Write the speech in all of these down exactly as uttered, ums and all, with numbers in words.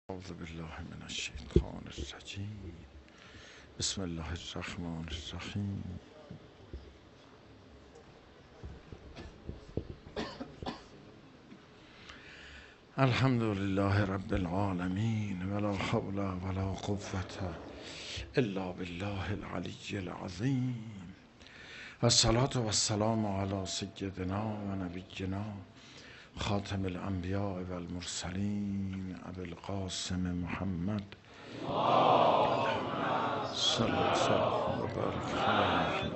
اعوذ بالله من الشیطان الرجیم. بسم الله الرحمن الرحیم. الحمد لله رب العالمین ولا حول ولا قوة الا بالله العلی العظیم. والصلاة والسلام علی سیدنا و نبینا خاتم الانبیاء والمرسلین ابی القاسم محمد صلی الله و بارک علیه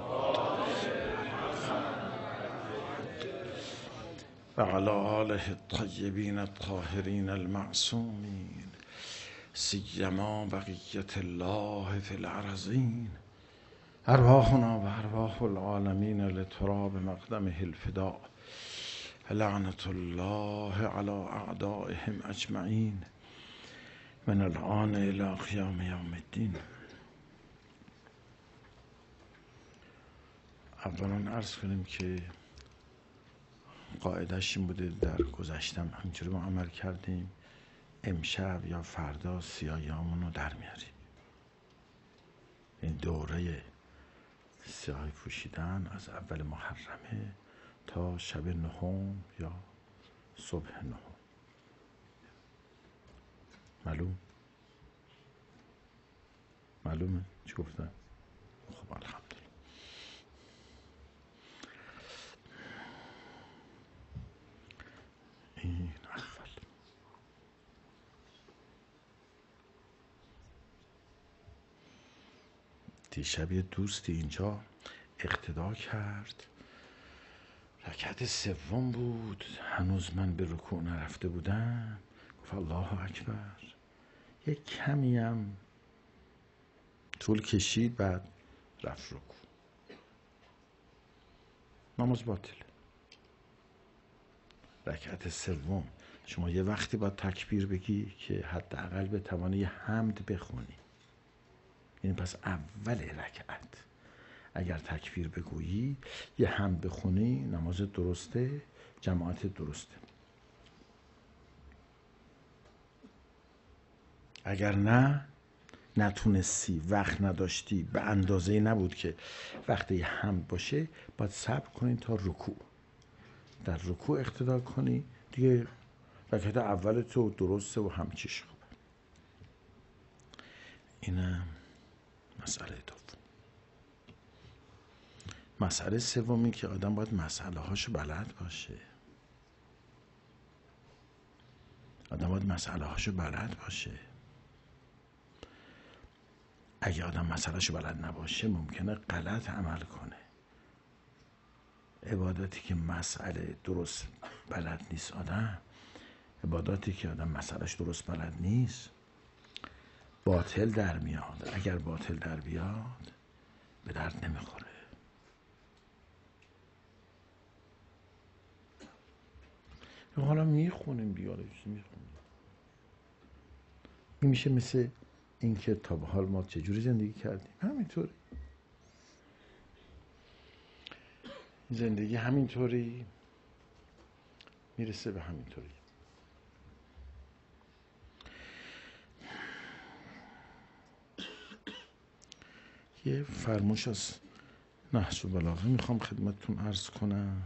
و علی آله الطیبین الطاهرین المعصومین سیما بقیة الله فی الارضین. ارواحنا و ارواح العالمین لتراب مقدمه الفداء. لعنة الله على اعدائهم اجمعین من الآن الى قیام یوم الدین. اولا عرض کنیم که قاعدش این بوده، در گذشتم همینجوری ما عمل کردیم، امشب یا فردا سیاهیامون رو در میاریم. این دوره سیاهی پوشیدن از اول محرمه تا شب نهم یا صبح نهم. معلوم؟ معلومه؟ چی گفتم؟ خب الحمدلله. این اول. دیشب یه دوستی اینجا اقتدا کرد، رکعت سوم بود، هنوز من به رکوع نرفته بودم، گفت الله اکبر. یک کمی هم طول کشید، بعد رفت رکوع. نماز باطله. رکعت سوم شما یه وقتی باید تکبیر بگی که حداقل به توانی یه حمد بخونی. یعنی پس اول رکعت اگر تکبیر بگویی یه حمد بخونی، نماز درسته، جماعت درسته. اگر نه نتونستی، وقت نداشتی، به اندازه‌ای نبود که وقتی یه حمد باشه، باید صبر کنی تا رکوع. در رکوع اقتدا کنی، دیگه رکعت اول تو درسته و همه چیش خوبه. اینم مسئله دوم. مسئله سومی که آدم باید مسئله هاشو بلد باشه. آدم باید مسئله هاشو بلد باشه. اگه آدم مسئله شو بلد نباشه ممکنه غلط عمل کنه. عبادتی که مسئله درست بلد نیست آدم، عبادتی که آدم مسئلهش درست بلد نیست، باطل در میاد. اگر باطل در بیاد به درد نمیخوره. حالا میخونیم بیاره میخونیم. این میشه مثل این که تا به حال ما چجوری زندگی کردیم، همینطوری زندگی همینطوری میرسه به همینطوری. یه فرموش از نهج البلاغه میخوام خدمتتون عرض کنم.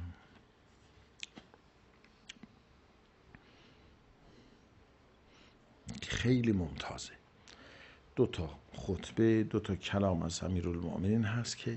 خیلی ممتازه. دو تا خطبه، دو تا کلام از امیرالمؤمنین هست که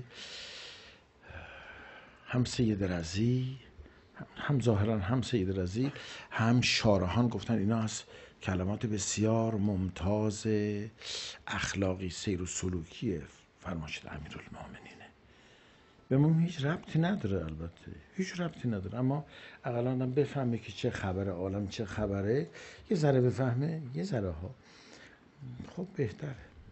هم سید رضی، هم ظاهرا هم سید رضی، هم شارحان گفتن اینا از کلمات بسیار ممتاز اخلاقی سیر و سلوکی فرمایشات امیرالمؤمنینه. به ما هیچ ربطی نداره، البته هیچ ربطی نداره، اما اقلا آدم بفهمه که چه خبره، عالم چه خبره، یه ذره بفهمه، یه ذره ها، خب بهتره.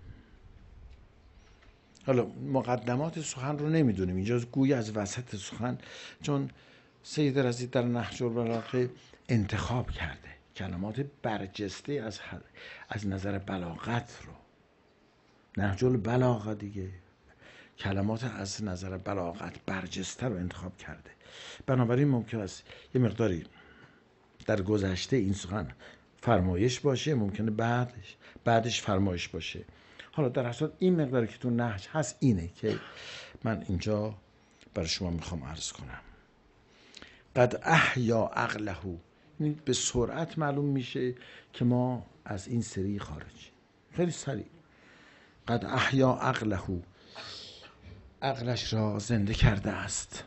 حالا مقدمات سخن رو نمیدونیم اینجا، گوی از وسط سخن، چون سید رضی در نهج البلاغه انتخاب کرده کلمات برجسته از از نظر بلاغت رو. نهج البلاغه دیگه کلمات از نظر بلاغت برجسته رو انتخاب کرده. بنابراین ممکن است یه مقداری در گذشته این سخن فرمایش باشه، ممکنه بعدش بعدش فرمایش باشه. حالا در اصل این مقداری که تو نهج هست اینه که من اینجا برای شما میخوام عرض کنم. قد احیا عقله، این به سرعت معلوم میشه که ما از این سری خارجیم، خیلی سریع. قد احیا عقله، عقلش را زنده کرده است.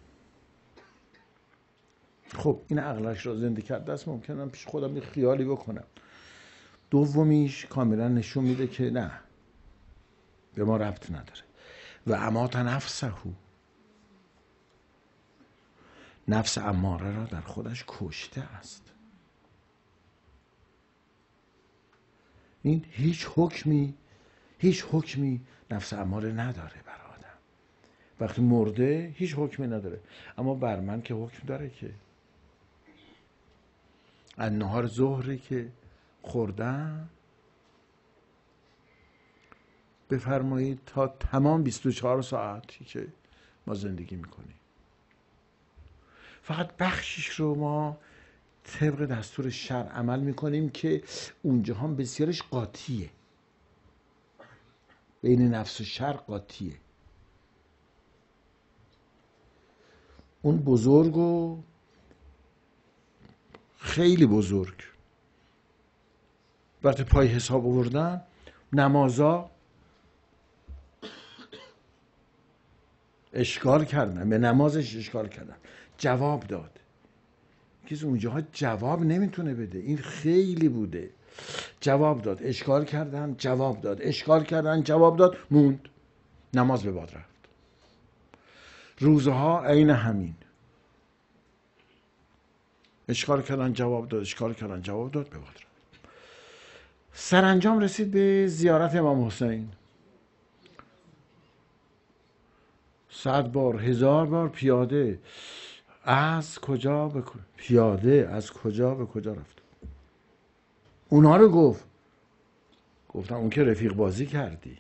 خب این عقلش را زنده کرده است، ممکنه پیش خودم یه خیالی بکنم. دومیش کاملا نشون میده که نه، به ما ربط نداره. و امات نفسه، نفس اماره را در خودش کشته است. این هیچ حکمی هیچ حکمی نفس اماره نداره بر آدم. وقتی مرده هیچ حکمی نداره، اما بر من که حکم داره. که از نهار ظهری که خوردم بفرمایید تا تمام بیست و چهار ساعتی که ما زندگی میکنیم، فقط بخشش رو ما طبق دستور شرع عمل میکنیم که اونجا هم بسیارش قاطیه، بین نفس و شرع قاطیه. اون بزرگ و خیلی بزرگ وقتی پای حساب آوردن، نمازا اشکال کردن، به نمازش اشکال کردن، جواب داد. کسی اونجاها جواب نمیتونه بده، این خیلی بوده. جواب داد، اشکال کردن، جواب داد، اشکال کردن، جواب داد، موند، نماز به باد رفت. روزها عین همین، اشکال کردن، جواب داد، اشکال کردن، جواب داد، به باد رفت. سرانجام رسید به زیارت امام حسین. صد بار، هزار بار پیاده از کجا به پیاده از کجا به کجا رفت. اونا رو گفت گفتم اون که رفیق بازی کردی،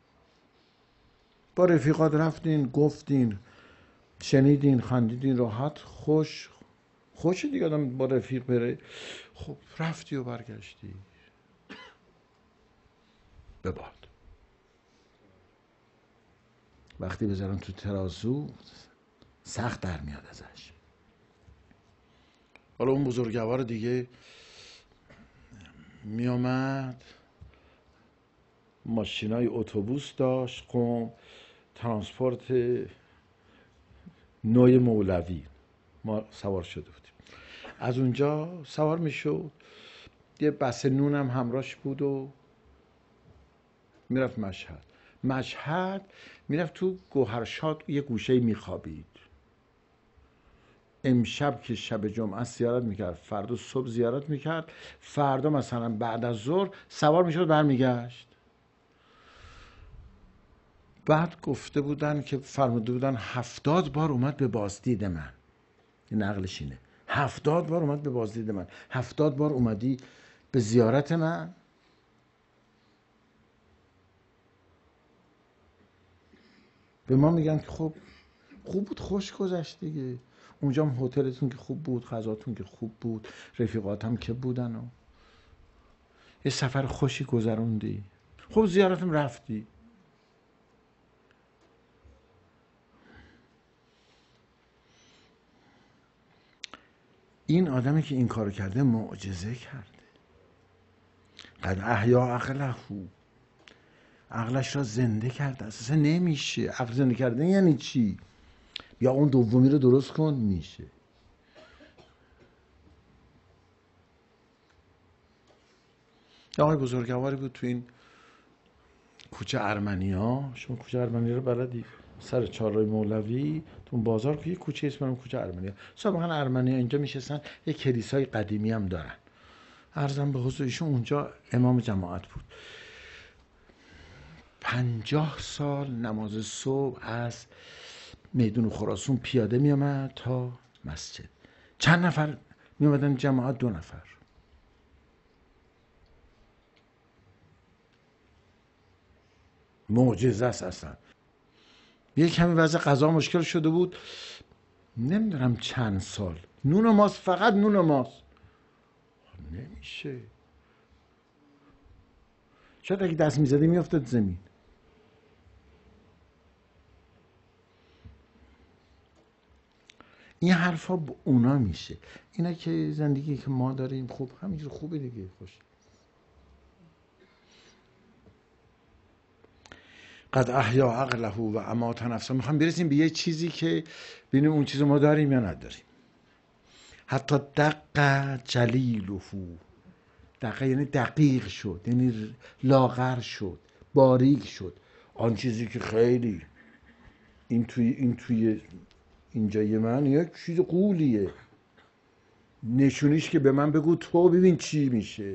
با رفیقات رفتین، گفتین، شنیدین، خندیدین، راحت، خوش خوش دیگه آدم با رفیق بره. خب رفتی و برگشتی، به باد. وقتی بذارن تو ترازو سخت در میاد ازش. حالا اون بزرگوار دیگه می آمد، ماشینای اتوبوس داشت، قم ترانسپورت نوع مولوی، ما سوار شده بودیم. از اونجا سوار می شد، یه بسته نون هم همراهش بود و میرفت مشهد. مشهد میرفت تو گوهرشاد یه گوشه میخوابید. امشب که شب جمعه زیارت میکرد، فردا صبح زیارت میکرد، فردا مثلا بعد از ظهر سوار میشد برمیگشت. بعد گفته بودن که فرموده بودن هفتاد بار اومد به بازدید من. این نقلش اینه، هفتاد بار اومد به بازدید من. هفتاد بار اومدی به زیارت من؟ به ما میگن که خب خوب بود، خوش گذشت دیگه. اونجا هم هتلتون که خوب بود، غذاتون که خوب بود، رفیقات هم که بودن و یه سفر خوشی گذروندی. خب زیارتم رفتی. این آدمی که این کارو کرده معجزه کرده. قد احیا عقله، عقلش را زنده کرده. اساسا نمیشه. عقل زنده کردن یعنی چی؟ یا اون دومی رو درست کن، میشه. آقای بزرگواری بود تو این کوچه ارمنیا. شما کوچه ارمنیا رو بلدی؟ سر چهارراه مولوی تو بازار که یه کوچه اسم کوچه ارمنیا. سابقا ارمنیا اینجا میشستن، یه کلیسای قدیمی هم دارن. عرضم به حضورشون اونجا امام جماعت بود. پنجاه سال نماز صبح از میدون خراسان پیاده می آمد تا مسجد. چند نفر می آمدن جماعت؟ دو نفر. معجزه است اصلا. یه کمی وضع غذا مشکل شده بود، نمیدونم چند سال، نون و ماست، فقط نون و ماست. نمیشه. شاید اگه دست میزدی میافتاد زمین. این حرفا با اونا میشه. اینا که زندگی که ما داریم خوب همینجور خوبه دیگه، خوش. قد احیا عقله و امات نفسه. میخوام برسیم به یه چیزی که ببینیم اون چیزو ما داریم یا نداریم. حتی دق جلیله، دقیق یعنی دقیق شد، یعنی لاغر شد، باریک شد. آن چیزی که خیلی این توی این توی اینجای من یک چیز قولیه، نشونیش که به من بگو تو ببین چی میشه.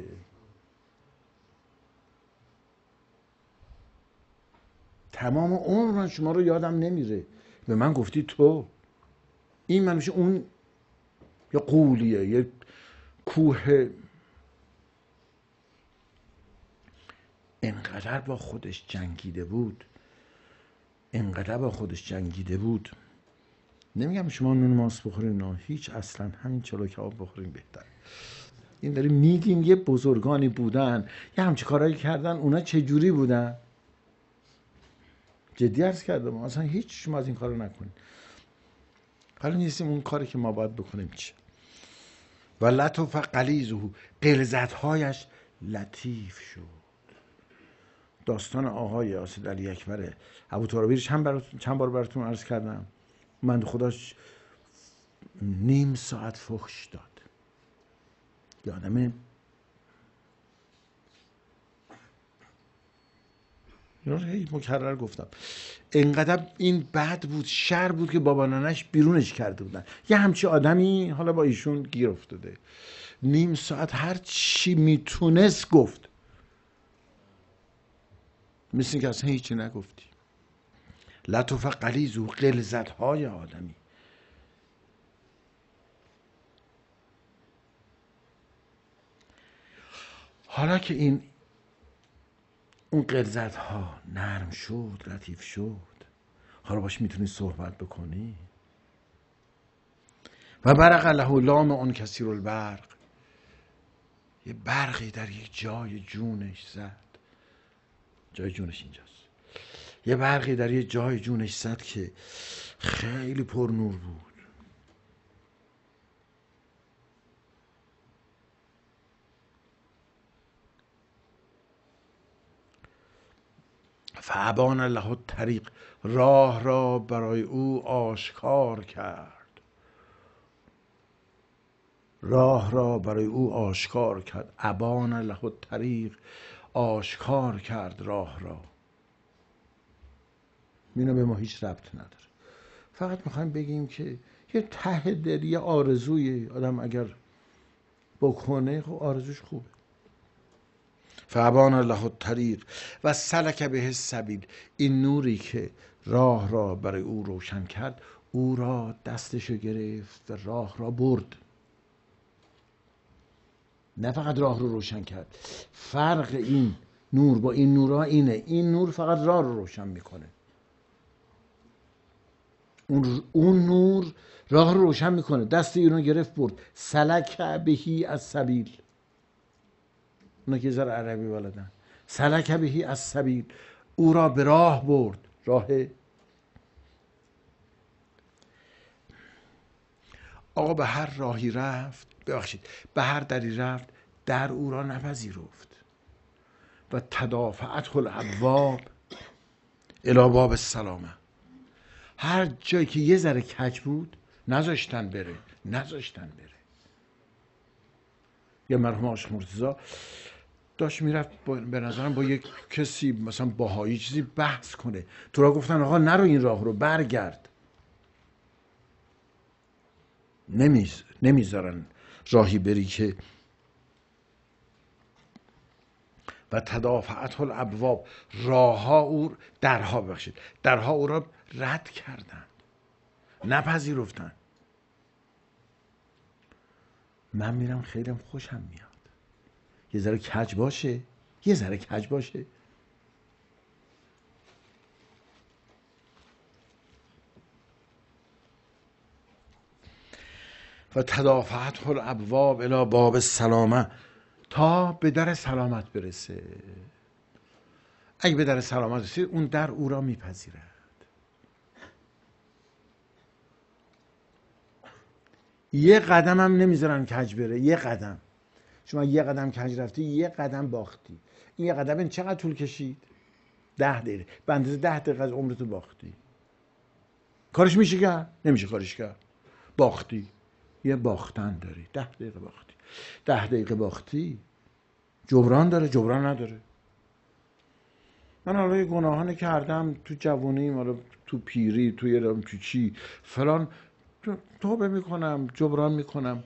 تمام عمر من شما رو یادم نمیره، به من گفتی تو. این من میشه اون یا قولیه، یه کوه انقدر با خودش جنگیده بود، انقدر با خودش جنگیده بود. نمیگم شما نون ماست بخورین، نه هیچ، اصلا همین چلو کباب بخورین بهتر. این داریم میگیم یه بزرگانی بودن یه همچی کارهایی کردن، اونا چه جوری بودن؟ جدی عرض کردم اصلا هیچ شما از این کارو نکنین. حالا نیستیم اون کاری که ما باید بکنیم چیه. و لطف غلیظه، غلظت‌هایش لطیف شد. داستان آقای آسد علی اکبر ابوطالبی چند بار چند بار براتون عرض کردم. من خداش نیم ساعت فحش داد. یادمه اینا رو هی مکرر گفتم. انقدر این بد بود، شر بود که بابا نانش بیرونش کرده بودن. یه همچی آدمی حالا با ایشون گیر افتاده. نیم ساعت هر چی میتونست گفت، مثل این که اصلا هیچی نگفتی. لطف غلیظ و غلظت‌های آدمی. حالا که این اون غلظت‌ها نرم شد، لطیف شد، حالا باش میتونی صحبت بکنی. و برق له لام اون کثیر البرق، یه برقی در یک جای جونش زد. جای جونش اینجاست. یه برقی در یه جای جونش زد که خیلی پر نور بود. فابان له الطریق، راه را برای او آشکار کرد. راه را برای او آشکار کرد. ابان له الطریق، آشکار کرد راه را. اینو به ما هیچ ربط نداره. فقط میخوایم بگیم که یه ته دل، یه آرزوی آدم اگر بکنه خب آرزوش خوبه. فابان له الطریق و سلک به السبیل، این نوری که راه را برای او روشن کرد، او را دستشو گرفت و راه را برد. نه فقط راه رو روشن کرد. فرق این نور با این نورها اینه، این نور فقط راه رو روشن میکنه. اون, اون نور راه رو روشن میکنه. دست اینو گرفت برد. سلک بهی از سبیل. اونا که ذره عربی بلدن. سلک بهی از سبیل، او را به راه برد. راه آقا به هر راهی رفت، ببخشید به هر دری رفت، در او را نپذیرفت. و تدافعته الابواب الی باب السلامه، هر جایی که یه ذره کج بود نذاشتن بره، نذاشتن بره. یه مرحوم عاشق مرتضی داشت میرفت به نظرم با یک کسی مثلا باهایی چیزی بحث کنه، تو را گفتن آقا نرو این راه رو، برگرد. نمیز نمیذارن راهی بری که. و تدافعته الابواب، راهها او درها ببخشید درها او را رد کردند، نپذیرفتند. من میرم خیلی خوشم میاد یه ذره کج باشه، یه ذره کج باشه. و تدافعت الابواب الی باب السلامه، تا به در سلامت برسه. اگه به در سلامت رسید اون در او را میپذیرد. یه قدم هم نمیذارن کج بره. یه قدم شما یه قدم کج رفتی، یه قدم باختی. این یه قدم این چقدر طول کشید؟ ده دقیقه. به اندازه ده دقیقه از عمرتو باختی. کارش میشه کرد؟ نمیشه کارش کرد. باختی. یه باختن داری. ده دقیقه باختی. ده دقیقه باختی. جبران داره؟ جبران نداره. من حالا یه گناهانی کردم تو جوانی، حالا تو پیری، تو یه تو چی فلان، توبه میکنم، جبران میکنم.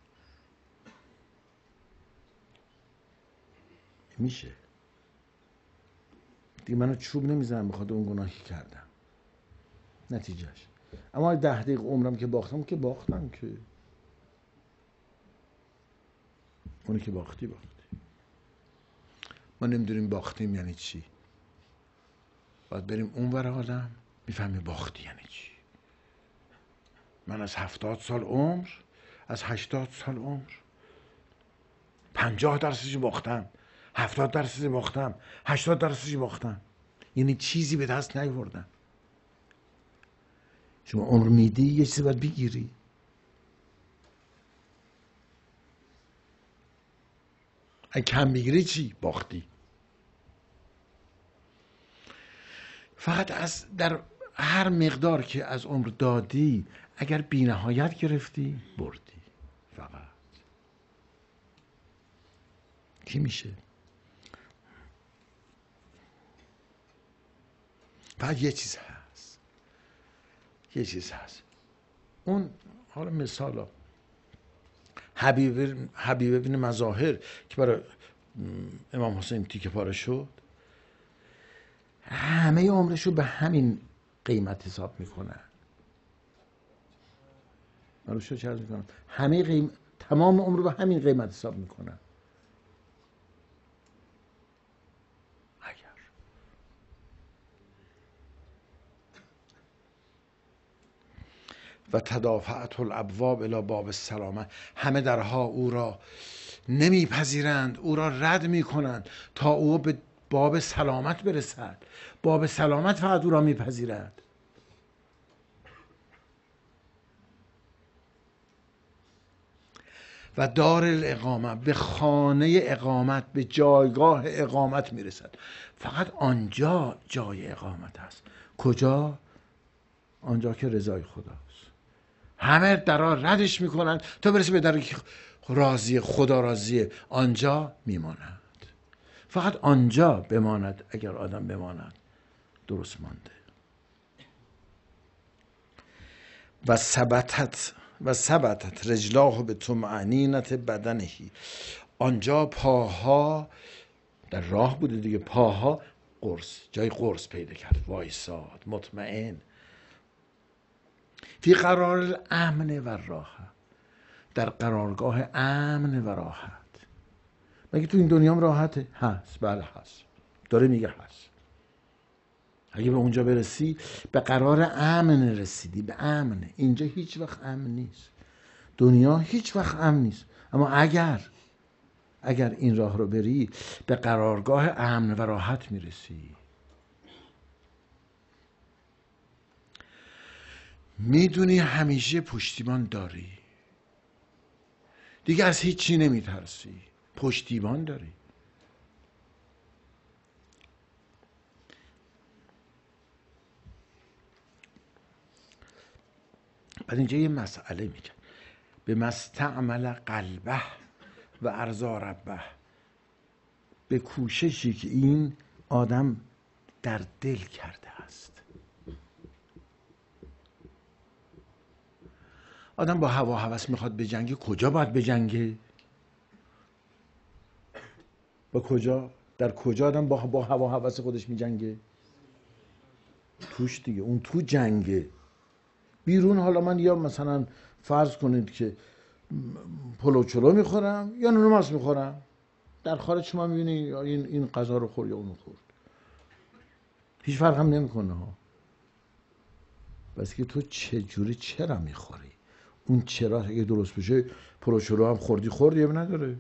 میشه دیگه. منو چوب نمیزنم بخاطر اون گناهی کردم، نتیجهش. اما ده دقیقه عمرم که باختم که باختم که اونی که باختی باختی. ما نمیدونیم باختیم یعنی چی. باید بریم اون ور عالم میفهمی باختی یعنی چی. من از هفتاد سال عمر، از هشتاد سال عمر پنجاه درصدش باختم، هفتاد درصدش باختم، هشتاد درصدش باختم. یعنی چیزی به دست نیاوردم. شما عمر میدی یه چیزی باید بگیری. اگه کم بگیری چی؟ باختی. فقط از در هر مقدار که از عمر دادی، اگر بی نهایت گرفتی بردی. فقط کی میشه؟ فقط یه چیز هست، یه چیز هست. اون حالا مثالا حبیب حبیب بن مظاهر که برای امام حسین تیکه پاره شد، همه عمرشو به همین قیمت حساب میکنن. من رو چه عرض میکنم؟ همه قیم... تمام عمر رو به همین قیمت حساب میکنن. اگر و تدافعت الابواب الی باب السلامه، همه درها او را نمیپذیرند، او را رد میکنند تا او به باب سلامت برسد. باب سلامت فقط او را میپذیرد. و دار الاقامه، به خانه اقامت، به جایگاه اقامت میرسد. فقط آنجا جای اقامت است. کجا؟ آنجا که رضای خداست. همه درها ردش میکنن تا برسه به در که راضی خدا راضیه، آنجا میماند. فقط آنجا بماند. اگر آدم بماند درست مانده. و ثبتت و ثبتت رجلاه به طمأنینة بدنهی، آنجا پاها در راه بوده دیگه، پاها قرص، جای قرص پیدا کرد، وایساد مطمئن. فی قرار الامن و راحه، در قرارگاه امن و راحت. مگه تو این دنیا هم راحته؟ هست، بله هست، داره میگه هست. اگه به اونجا برسی به قرار امن رسیدی، به امن. اینجا هیچ وقت امن نیست، دنیا هیچ وقت امن نیست. اما اگر اگر این راه رو بری به قرارگاه امن و راحت میرسی. میدونی همیشه پشتیبان داری دیگه، از هیچی نمیترسی، پشتیبان داری. بعد اینجا یه مسئله میگه، به مستعمل قلبه و ارضا ربه، به کوششی که این آدم در دل کرده است. آدم با هوا هوس میخواد بجنگه، کجا باید بجنگه؟ با کجا؟ در کجا آدم با با هوا هوس خودش میجنگه؟ توش دیگه، اون تو جنگه. بیرون حالا من یا مثلا فرض کنید که پلو چلو میخورم یا نون ماست میخورم، در خارج شما میبینی این این غذا رو خور یا اون رو خورد، هیچ فرق هم نمیکنه ها. بس که تو چه جوری چرا میخوری، اون چرا اگه درست بشه پروشورو هم خوردی خوردی هم نداره.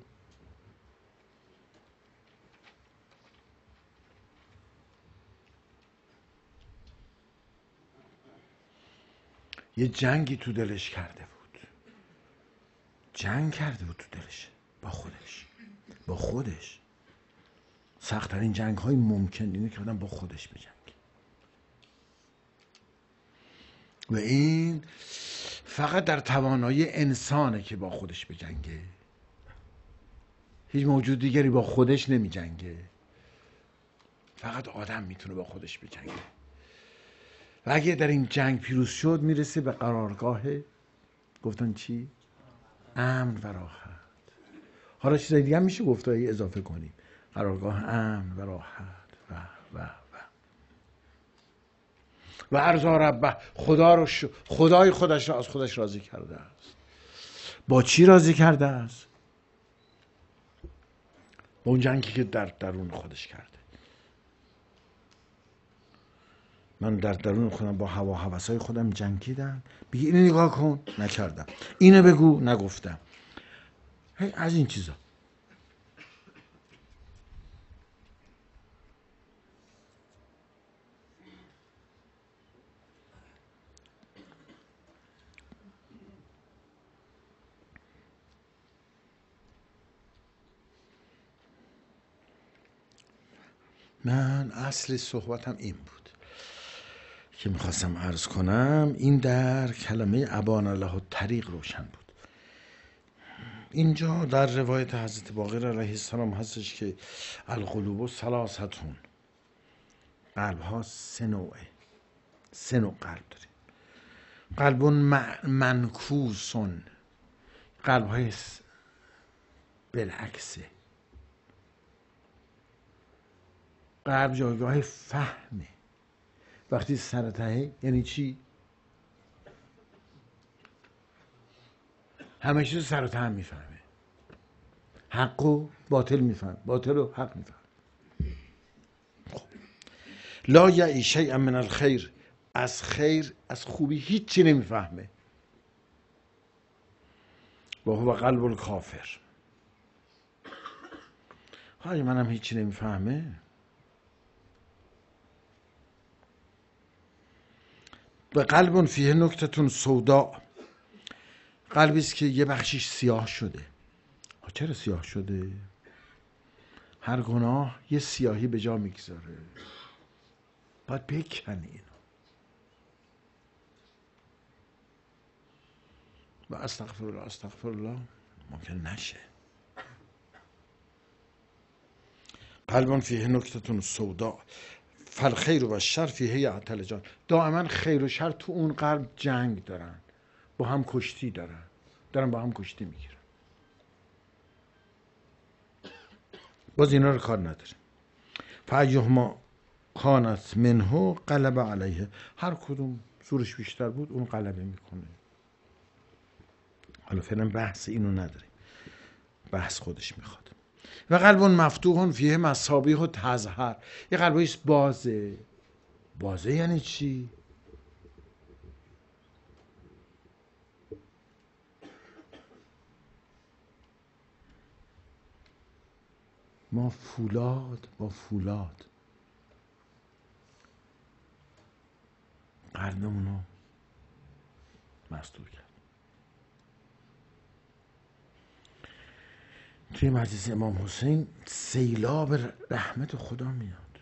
یه جنگی تو دلش کرده بود، جنگ کرده بود تو دلش با خودش، با خودش. سخت‌ترین جنگ های ممکن اینه که آدم با خودش بجنگه و این فقط در توانایی انسانه که با خودش بجنگه. هیچ موجود دیگری با خودش نمی جنگه، فقط آدم میتونه با خودش بجنگه و اگه در این جنگ پیروز شد میرسه به قرارگاه، گفتن چی؟ امن و راحت. حالا چیزای دیگه هم میشه گفت اگه اضافه کنیم، قرارگاه امن و راحت و و و و ارضا ربه، خدا رو ش... خدای خودش را از خودش راضی کرده است. با چی راضی کرده است؟ با اون جنگی که در درون خودش کرده. من در درون خودم با هوا هوسای خودم جنگیدم. بگی اینو نگاه کن، نکردم. اینو بگو، نگفتم. هی از این چیزا. من اصل صحبتم این بود که میخواستم عرض کنم. این در کلمه ابان له الطریق روشن بود. اینجا در روایت حضرت باقر علیه السلام هستش که القلوب ثلاثتون، قلب ها سه نوعه، سه نوع قلب داریم. قلب منکوسون، قلب های بالعکسه. قلب جایگاه فهمه. وقتی سر تهه یعنی چی؟ همه چیز سر ته هم میفهمه. حق و باطل میفهم، باطل و حق میفهم. خب. لا یعی شیئا من الخیر، از خیر از خوبی هیچی نمیفهمه. و هو قلب الکافر. های منم هیچی نمیفهمه. و قلب فیه نکتتون سودا، قلبی است که یه بخشیش سیاه شده. چرا سیاه شده؟ هر گناه یه سیاهی به جا میگذاره، باید بکنی اینو. و استغفر الله استغفر الله ممکن نشه. قلب فیه نکتتون سودا فالخیر و شر فیه یعتلجان. دائما خیر و شر تو اون قلب جنگ دارن، با هم کشتی دارن، دارن با هم کشتی میگیرن. باز اینا رو کار نداریم. فایهما کانت منه غلب علیه، هر کدوم زورش بیشتر بود اون غلبه میکنه. حالا فعلا بحث اینو نداریم، بحث خودش میخواد. و قلب مفتوح فیه مصابیح و تظهر، یه قلبیش بازه. بازه یعنی چی؟ ما فولاد با فولاد قلبمونو مستور کرد. توی مجلس امام حسین سیلاب رحمت خدا میاد.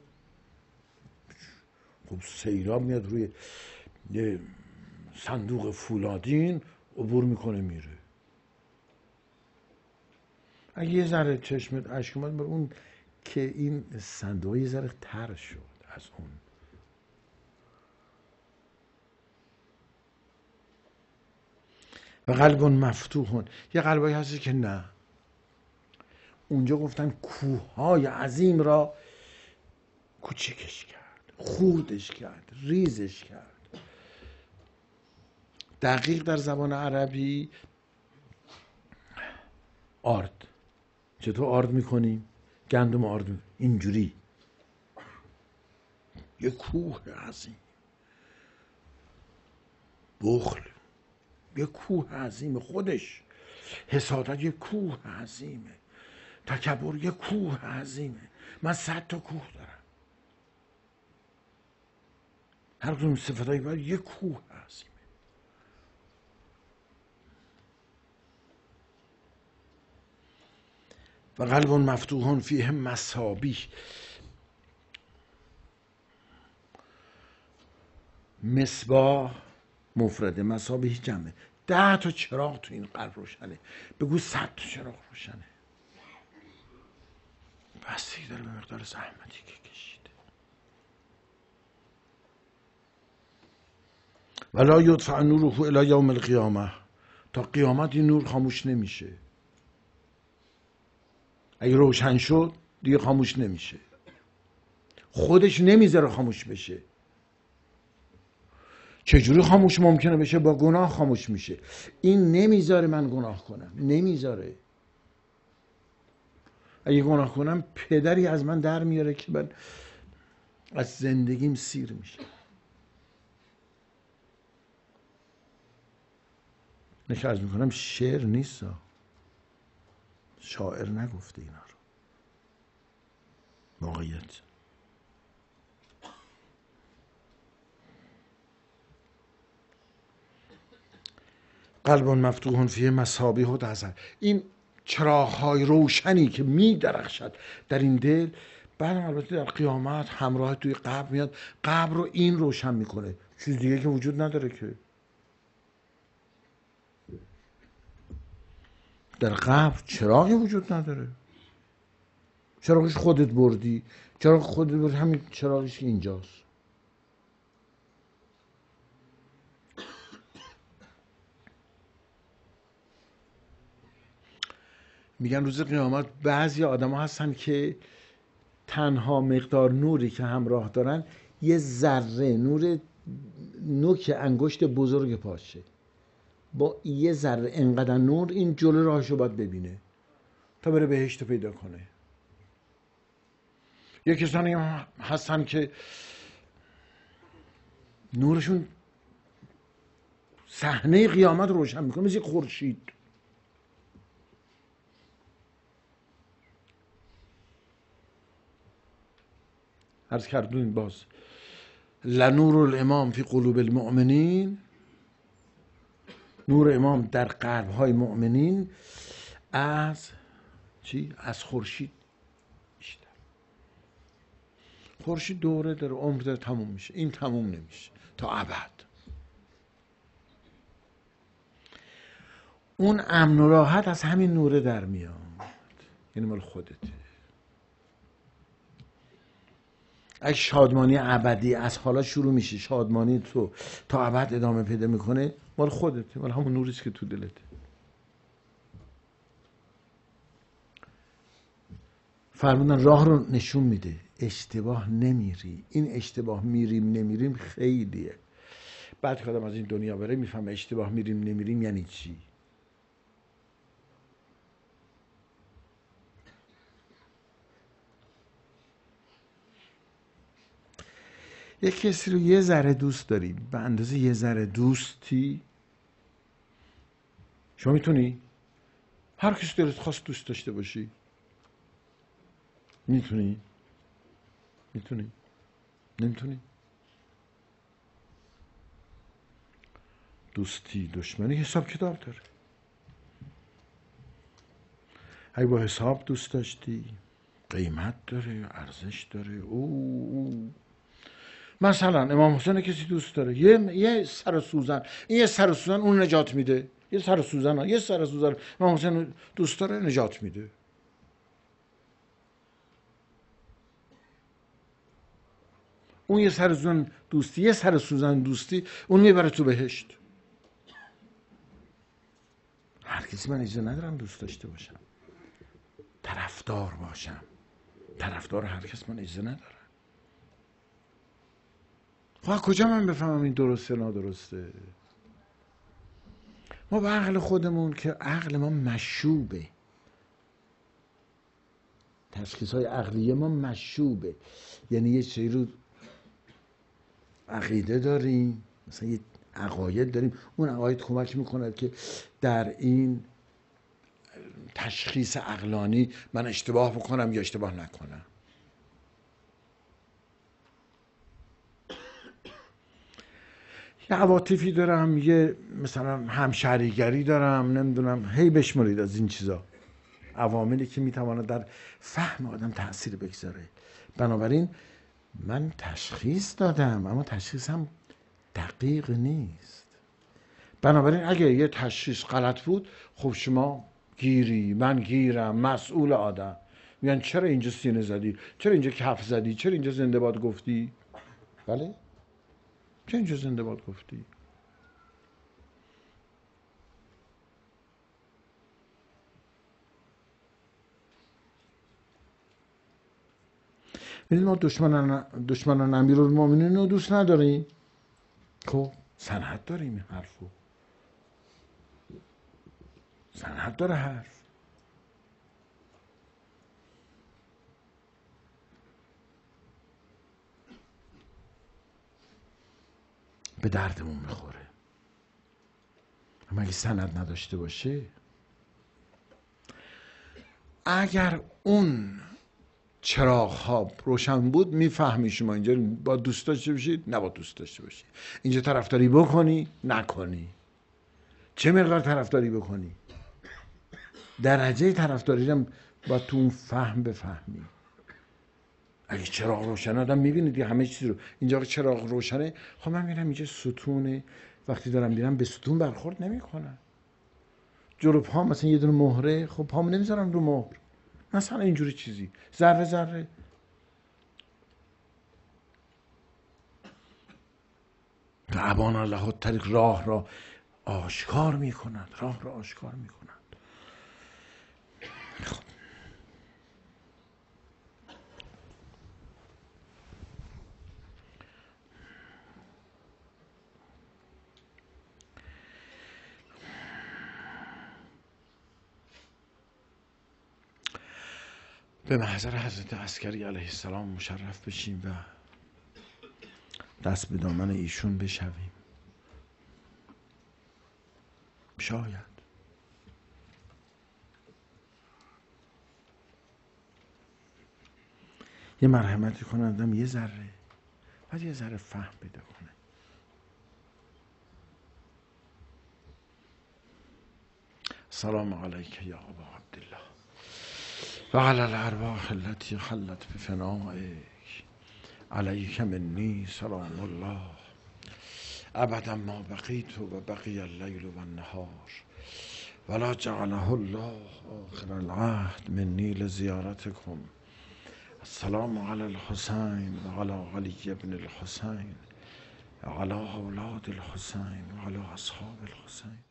خب سیلاب میاد روی یه صندوق فولادین، عبور میکنه میره. اگه یه ذره چشمت اشک اومد بر اون که این صندوق یه ذره تر شد از اون. و قلب مفتوح، یه قلبایی هستی که نه، اونجا گفتن کوههای عظیم را کوچکش کرد، خوردش کرد، ریزش کرد. دقیق در زبان عربی آرد، چطور آرد میکنیم؟ گندم آرد میکنیم اینجوری، یه کوه عظیم. بخل یه کوه عظیمه خودش. حسادت یه کوه عظیمه. تکبر یه کوه عظیمه. من صد تا کوه دارم. هر کدوم صفتایی باید یه کوه عظیمه. و قلب مفتوح فیه مصابیح. مصباح مفرده، مصابیح جمعه. ده تا چراغ تو این قلب روشنه. بگو صد تا چراغ روشنه. بستگی داره به مقدار زحمتی که کشیده. ولا یدفع نوره الی یوم القیامه. تا قیامت این نور خاموش نمیشه. اگه روشن شد دیگه خاموش نمیشه. خودش نمیذاره خاموش بشه. چجوری خاموش ممکنه بشه؟ با گناه خاموش میشه. این نمیذاره من گناه کنم. نمیذاره. اگه گناه کنم پدری از من در میاره که من از زندگیم سیر میشه. نشه عرض میکنم شعر نیست. شاعر نگفته اینا رو. واقعیت. قلب مفتوح فیه مصابیح و دزر. این چراغ‌های روشنی که می درخشد در این دل، بعد البته در قیامت همراه توی قبر میاد. قبر رو این روشن میکنه. چیز دیگه که وجود نداره که. در قبر چراغی وجود نداره. چراغش خودت بردی. چراغ خودت بردی، همین چراغش که اینجاست. میگن روز قیامت بعضی آدم ها هستن که تنها مقدار نوری که همراه دارن یه ذره نور نوک انگشت بزرگ پاشه. با یه ذره انقدر نور این جلو راهشو باید ببینه تا بره بهشت پیدا کنه. یه کسانی هستن که نورشون صحنه قیامت روشن میکنه، مثل خورشید. عرض کردیم باز لنور الامام فی قلوب المؤمنین. نور امام در قلب‌های مؤمنین از چی؟ از خورشید بیشتر. خورشید دوره داره، عمر داره، تموم میشه. این تموم نمیشه تا ابد. اون امن و راحت از همین نوره در میاد. یعنی مال خودته. اگه شادمانی ابدی از حالا شروع میشه، شادمانی تو تا ابد ادامه پیدا میکنه، مال خودته، مال همون نوریست که تو دلته. فرمودن راه رو نشون میده، اشتباه نمیری. این اشتباه میریم نمیریم خیلیه. بعد که آدم از این دنیا بره میفهمه اشتباه میریم نمیریم یعنی چی. یک کسی رو یه ذره دوست داری، به اندازه یه ذره دوستی شما میتونی هر کسی دلت خواست دوست داشته باشی. میتونی؟ میتونی؟ نمیتونی؟ دوستی دشمنی حساب کتاب داره. اگه با حساب دوست داشتی قیمت داره، ارزش داره. او, او. مثلا امام حسین کسی دوست داره، یه یه سر سوزن، این یه سر سوزن اون نجات میده. یه سر سوزن ها. یه سر سوزن امام حسین دوست داره، نجات میده. اون یه سر سوزن دوستی، یه سر سوزن دوستی اون میبره تو بهشت. هر کسی من اجازه ندارم دوست داشته باشم، طرفدار باشم. طرفدار هر کس من اجازه ندارم. خب کجا من بفهمم این درسته نادرسته؟ ما به عقل خودمون که عقل ما مشوبه، تشخیص های عقلیه ما مشوبه. یعنی یه چیزی رو عقیده داریم، مثلا یه عقاید داریم. اون عقاید کمک میکنه که در این تشخیص عقلانی من اشتباه بکنم یا اشتباه نکنم. یه عواطفی دارم، یه مثلا همشهریگری دارم، نمیدونم، هی بشمارید از این چیزا، عواملی که میتواند در فهم آدم تأثیر بگذاره. بنابراین من تشخیص دادم اما تشخیصم دقیق نیست. بنابراین اگه یه تشخیص غلط بود، خب شما گیری، من گیرم، مسئول آدم میگن چرا اینجا سینه زدی، چرا اینجا کف زدی، چرا اینجا زنده باد گفتی. بله، چرا اینجا زنده باد گفتی. ببینید ما دشمنان دشمنان امیرالمومنین رو دوست نداریم. خب سند داریم، این حرفو سند داره حرف. به دردمون میخوره. اما اگه سند نداشته باشه، اگر اون چراغ ها روشن بود میفهمی شما اینجا با دوست داشته باشید، نه با دوست داشته باشید، اینجا طرفداری بکنی نکنی، چه مقدار طرفداری بکنی، درجه طرفداری هم با تو اون فهم بفهمی. اگه چراغ روشن آدم میبینید همه چیز رو، اینجا چراغ روشنه، خب من میرم اینجا ستونه، وقتی دارم میرم به ستون برخورد نمیکنم. جلو پا مثلا یه دونه مهره، خب پامو نمیذارم رو مهر، مثلا اینجوری چیزی، ذره ذره. ابان الله الطریق، راه را آشکار میکنند، راه را آشکار میکنند. خب به محضر حضرت عسکری علیه السلام مشرف بشیم و دست به دامن ایشون بشویم. شاید یه مرحمتی کنه آدم، یه ذره، بعد یه ذره فهم پیدا کنه. سلام علیک یا ابا عبدالله و علی الارواح التي حلت بفنائک، علیک منی سلام الله ابدا ما بقیت و بقی اللیل و النهار ولا جعله الله آخر العهد منی لزیارتکم. السلام علی الحسین و علی علی بن الحسین و علی اولاد الحسین و علی اصحاب الحسین.